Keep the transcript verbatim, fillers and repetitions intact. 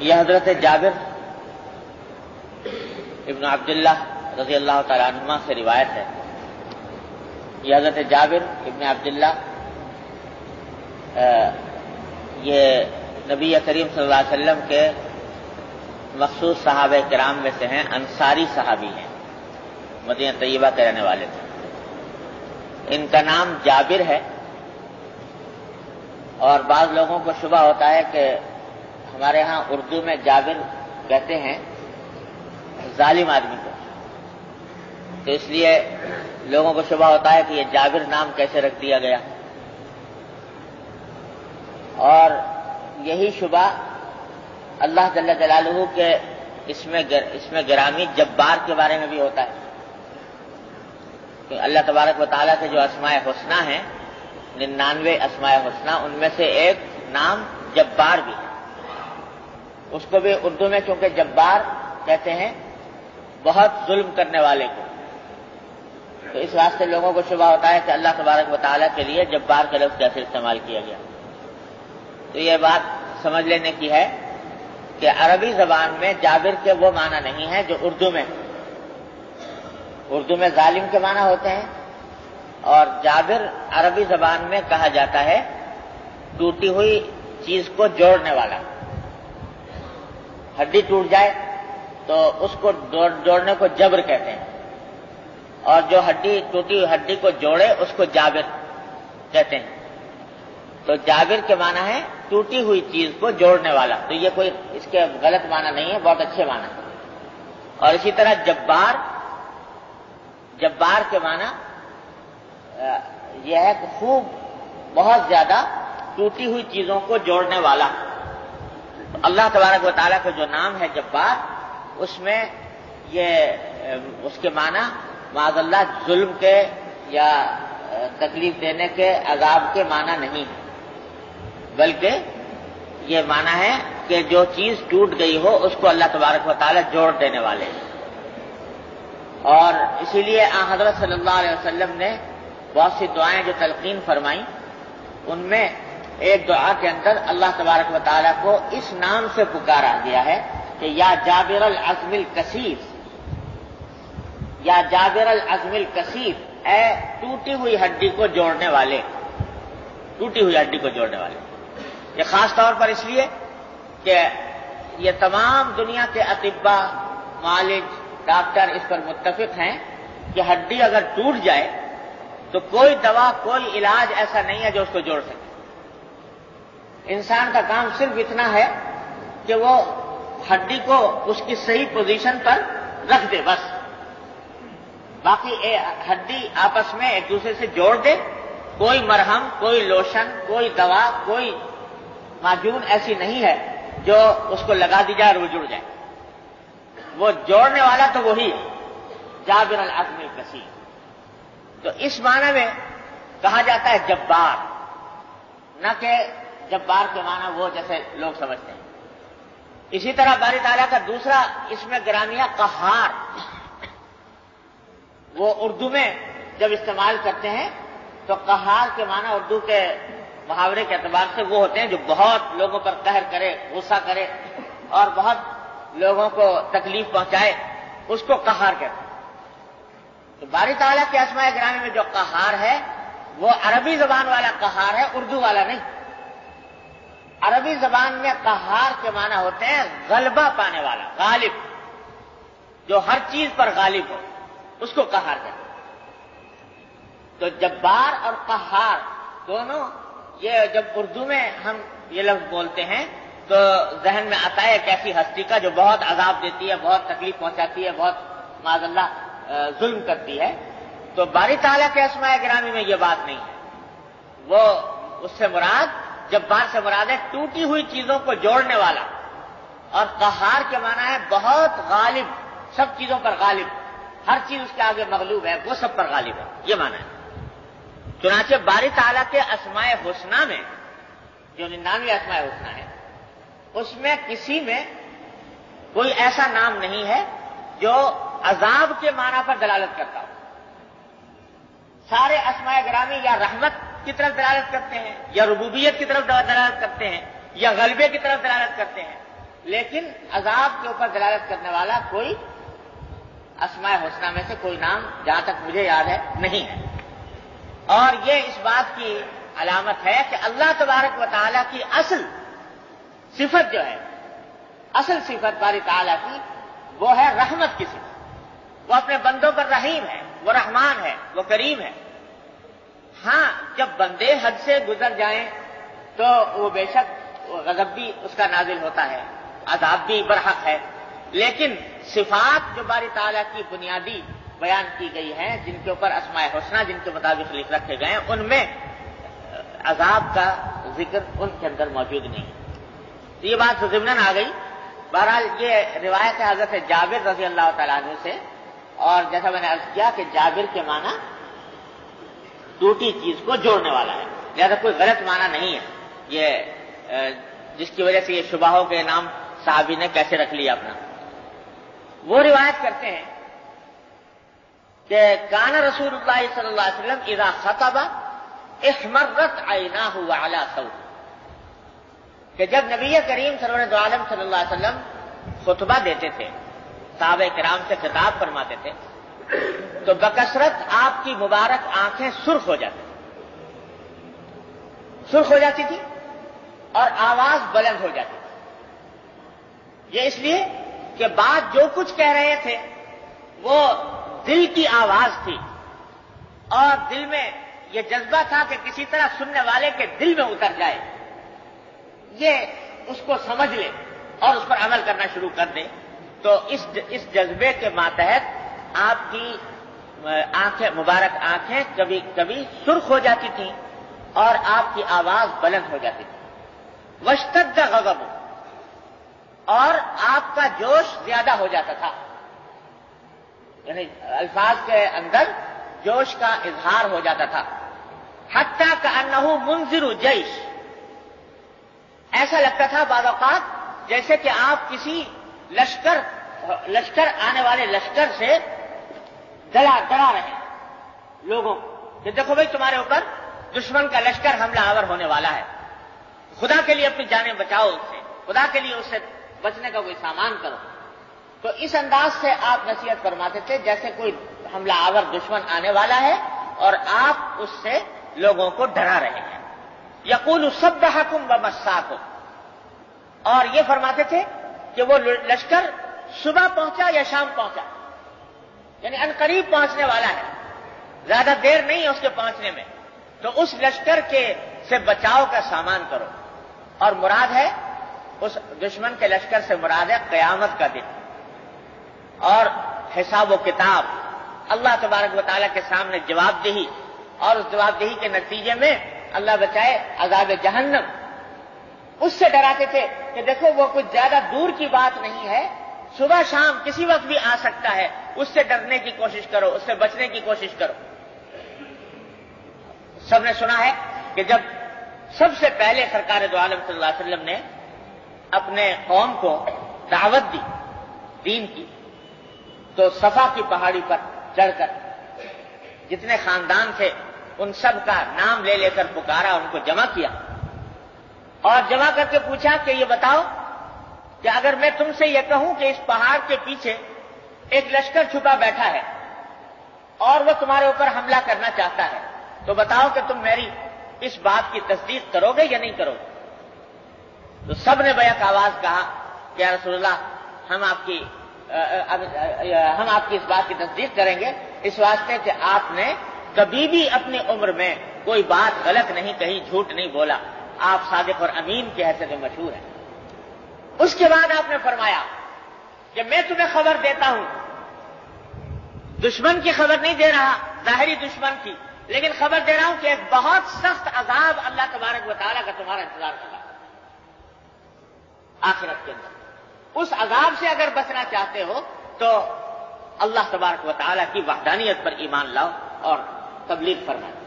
یہ حضرت جابر ابن عبداللہ رضی اللہ تعالیٰ عنہما سے روایت ہے. یہ حضرت جابر ابن عبداللہ یہ نبی کریم صلی اللہ علیہ وسلم کے مخصوص صحابہ کرام میں سے ہیں، انصاری صحابی ہیں، مدینہ طیبہ کے رہنے والے تھے. ان کا نام جابر ہے، اور بعض لوگوں کو شبہ ہوتا ہے کہ ہمارے ہاں اردو میں جابر کہتے ہیں ظالم آدمی کو، تو اس لیے لوگوں کو شبہ ہوتا ہے کہ یہ جابر نام کیسے رکھ دیا گیا. اور یہی شبہ اللہ جل جلالہ کے اس میں اس میں گرامی جبار کے بارے میں بھی ہوتا ہے، کہ اللہ تبارک و تعالیٰ کے جو اسماء حسنہ ہیں، ننانوے اسماء حسنہ، ان میں سے ایک نام جبار بھی ہے. اس کو بھی اردو میں چونکہ جبار کہتے ہیں بہت ظلم کرنے والے کو، تو اس واسطے لوگوں کو شبہ ہوتا ہے کہ اللہ تبارک و تعالیٰ کے لیے جبار کا لفظ کیسے استعمال کیا گیا. تو یہ بات سمجھ لینے کی ہے کہ عربی زبان میں جابر کے وہ معنی نہیں ہیں جو اردو میں. اردو میں ظالم کے معنی ہوتے ہیں، اور جابر عربی زبان میں کہا جاتا ہے ٹوٹی ہوئی چیز کو جوڑنے والا. ہڈی ٹوٹ جائے تو اس کو جوڑنے کو جبر کہتے ہیں، اور جو ہڈی ٹوٹی ہوئی ہڈی کو جوڑے اس کو جابر کہتے ہیں. تو جابر کے معنی ہے ٹوٹی ہوئی چیز کو جوڑنے والا. تو یہ کوئی اس کے غلط معنی نہیں ہے، بہت اچھے معنی ہے. اور اسی طرح جبار جبار کے معنی یہ ہے کہ خوب بہت زیادہ ٹوٹی ہوئی چیزوں کو جوڑنے والا. اللہ تبارک و تعالیٰ کا جو نام ہے جبار، اس میں یہ اس کے معنی معاذ اللہ ظلم کے یا تکلیف دینے کے عذاب کے معنی نہیں ہے، بلکہ یہ معنی ہے کہ جو چیز ٹوٹ گئی ہو اس کو اللہ تبارک و تعالیٰ جوڑ دینے والے ہیں. اور اسی لیے آن حضرت صلی اللہ علیہ وسلم نے بہت سی دعائیں جو تلقین فرمائیں، ان میں ایک دعا کے اندر اللہ تبارک و تعالیٰ کو اس نام سے پکارا گیا ہے کہ یا جابر العزم الکثیر، یا جابر العزم الکثیر، اے ٹوٹی ہوئی ہڈی کو جوڑنے والے، ٹوٹی ہوئی ہڈی کو جوڑنے والے. یہ خاص طور پر اس لیے کہ یہ تمام دنیا کے اطباء، معالج، ڈاکٹر اس پر متفق ہیں کہ ہڈی اگر ٹوٹ جائے تو کوئی دوا، کوئی علاج ایسا نہیں ہے جو اس کو جوڑ سکے. انسان کا کام صرف اتنا ہے کہ وہ ہڈی کو اس کی صحیح پوزیشن پر رکھ دے بس. باقی ہڈی آپس میں ایک دوسرے سے جوڑ دے. کوئی مرہم، کوئی لوشن، کوئی دوا، کوئی معجون ایسی نہیں ہے جو اس کو لگا دی جائے اور وہ جڑ جائے. وہ جوڑنے والا تو وہی ہے، جابر العزم الکثیر. تو اس معنی میں کہا جاتا ہے جبار، نہ کہ جبار کے معنی وہ جیسے لوگ سمجھتے ہیں. اسی طرح باری تعالیٰ کا دوسرا اس میں گرامیہ قہار، وہ اردو میں جب استعمال کرتے ہیں تو قہار کے معنی اردو کے محاورے کے اعتبار سے وہ ہوتے ہیں جو بہت لوگوں پر قہر کرے، غصہ کرے اور بہت لوگوں کو تکلیف پہنچائے، اس کو قہار کہتے ہیں. تو باری تعالیٰ کے اسماء گرامی میں جو قہار ہے وہ عربی زبان والا قہار ہے، اردو والا نہیں. عربی زبان میں قہار کے معنی ہوتے ہیں غلبہ پانے والا، غالب، جو ہر چیز پر غالب ہو، اس کو قہار کہتے ہیں. تو جبار اور قہار دونوں، یہ جب اردو میں ہم یہ لفظ بولتے ہیں تو ذہن میں آتا ہے ایک ایسی ہستی کا جو بہت عذاب دیتی ہے، بہت تکلیف پہنچاتی ہے، بہت معاذ اللہ ظلم کرتی ہے. تو باری تعالیٰ کے اسماء گرامی میں یہ بات نہیں ہے. وہ اس سے مراد، جبار سے مراد ہے ٹوٹی ہوئی چیزوں کو جوڑنے والا، اور قہار کے معنی ہے بہت غالب، سب چیزوں پر غالب، ہر چیز اس کے آگے مغلوب ہے، وہ سب پر غالب ہے، یہ معنی ہے. چنانچہ باری تعالیٰ کے اسماء حسنہ میں جو ننانوے اسماء حسنہ ہے، اس میں کسی میں کوئی ایسا نام نہیں ہے جو عذاب کے معنی پر دلالت کرتا ہو. سارے اسماء گرامی یا رحمت کی طرف دلالت کرتے ہیں، یا ربوبیت کی طرف دلالت کرتے ہیں، یا غلبے کی طرف دلالت کرتے ہیں. لیکن عذاب کے اوپر دلالت کرنے والا کوئی اسماء حسنہ میں سے کوئی نام جہاں تک مجھے یاد ہے نہیں ہے. اور یہ اس بات کی علامت ہے کہ اللہ تبارک و تعالیٰ کی اصل صفت جو ہے، اصل صفت باری تعالیٰ کی، وہ ہے رحمت کی صفت. وہ اپنے بندوں پر رحیم ہے، وہ رحمان ہے، وہ کریم ہے. ہاں جب بندے حد سے گزر جائیں تو وہ بے شک غضب بھی اس کا نازل ہوتا ہے، عذاب بھی برحق ہے. لیکن صفات جو باری تعالیٰ کی بنیادی بیان کی گئی ہیں، جن کے اوپر اسماء حسنہ جن کے مطابق لکھ رکھے گئے ہیں، ان میں عذاب کا ذکر ان کے اندر موجود نہیں ہے. تو یہ بات ضمناً آ گئی. بہرحال یہ روایت ہے حضرت جابر رضی اللہ تعالیٰ عنہ سے، اور جیسا میں نے عرض کیا کہ جابر کے معنی ٹوٹی چیز کو جوڑنے والا ہے، لہذا کوئی غلط معنی نہیں ہے یہ، جس کی وجہ سے یہ شبہ ہو کہ نام صحابی نے کیسے رکھ لیا اپنا. وہ روایت کرتے ہیں کہ کان رسول اللہ صلی اللہ علیہ وسلم اذا خطب احمرت عیناہ وعلی صوت، کہ جب نبی کریم سرور دو عالم صلی اللہ علیہ وسلم خطبہ دیتے تھے، صحابہ کرام سے خطاب فرماتے تھے، تو بکثرت آپ کی مبارک آنکھیں سرخ ہو جاتی سرخ ہو جاتی تھی اور آواز بلند ہو جاتی تھی. یہ اس لیے کہ بات جو کچھ کہہ رہے تھے وہ دل کی آواز تھی، اور دل میں یہ جذبہ تھا کہ کسی طرح سننے والے کے دل میں اتر جائے، یہ اس کو سمجھ لے اور اس پر عمل کرنا شروع کر دے. تو اس اس جذبے کے ماتحت آپ کی آنکھیں مبارک آنکھیں کبھی کبھی سرخ ہو جاتی تھیں اور آپ کی آواز بلند ہو جاتی تھی. واشتد غضب، اور آپ کا جوش زیادہ ہو جاتا تھا، یعنی الفاظ کے اندر جوش کا اظہار ہو جاتا تھا. حتیٰ کأنہ منذر جیش، ایسا لگتا تھا بعض اوقات جیسے کہ آپ کسی لشکر لشکر آنے والے لشکر سے ڈرا ڈرا رہے ہیں لوگوں کہ دیکھو بھائی تمہارے اوپر دشمن کا لشکر حملہ آور ہونے والا ہے، خدا کے لیے اپنی جانیں بچاؤ اس سے، خدا کے لیے اس سے بچنے کا کوئی سامان کرو. تو اس انداز سے آپ نصیحت فرماتے تھے جیسے کوئی حملہ آور دشمن آنے والا ہے اور آپ اس سے لوگوں کو ڈرا رہے ہیں. یقول صبحکم ومساکم، اور یہ فرماتے تھے کہ وہ لشکر صبح پہنچا یا شام پہنچا، یعنی ان قریب پہنچنے والا ہے، زیادہ دیر نہیں ہے اس کے پہنچنے میں، تو اس لشکر کے سے بچاؤ کا سامان کرو. اور مراد ہے اس دشمن کے لشکر سے مراد ہے قیامت کا دن اور حساب و کتاب، اللہ تبارک و تعالیٰ کے سامنے جواب دہی، اور اس جواب دہی کے نتیجے میں اللہ بچائے عذاب جہنم. اس سے ڈراتے تھے کہ دیکھو وہ کچھ زیادہ دور کی بات نہیں ہے، صبح شام کسی وقت بھی آ سکتا ہے، اس سے ڈرنے کی کوشش کرو، اس سے بچنے کی کوشش کرو. سب نے سنا ہے کہ جب سب سے پہلے سرکار دو عالم صلی اللہ علیہ وسلم نے اپنے قوم کو دعوت دی دین کی، تو صفا کی پہاڑی پر چڑھ کر جتنے خاندان تھے ان سب کا نام لے لے کر پکارا، ان کو جمع کیا اور جمع کر کے پوچھا کہ یہ بتاؤ کہ اگر میں تم سے یہ کہوں کہ اس پہاڑ کے پیچھے ایک لشکر چھپا بیٹھا ہے اور وہ تمہارے اوپر حملہ کرنا چاہتا ہے، تو بتاؤ کہ تم میری اس بات کی تصدیق کرو گے یا نہیں کرو گے؟ تو سب نے بیک آواز کہا کہ یا رسول اللہ ہم آپ کی ہم آپ کی اس بات کی تصدیق کریں گے، اس واسطے کہ آپ نے کبھی بھی اپنی عمر میں کوئی بات غلط نہیں کہی، جھوٹ نہیں بولا، آپ صادق اور امین کی حیثیت سے مشہور ہیں. اس کے بعد آپ نے فرمایا کہ میں تمہیں خبر دیتا ہوں، دشمن کی خبر نہیں دے رہا، ظاہری دشمن کی، لیکن خبر دے رہا ہوں کہ ایک بہت سخت عذاب اللہ تبارک و تعالیٰ کا تمہارا انتظار کر رہا ہے آخرت کے اندر. اس عذاب سے اگر بچنا چاہتے ہو تو اللہ تبارک و تعالیٰ کی وحدانیت پر ایمان لاؤ اور تبلیغ فرمائیں.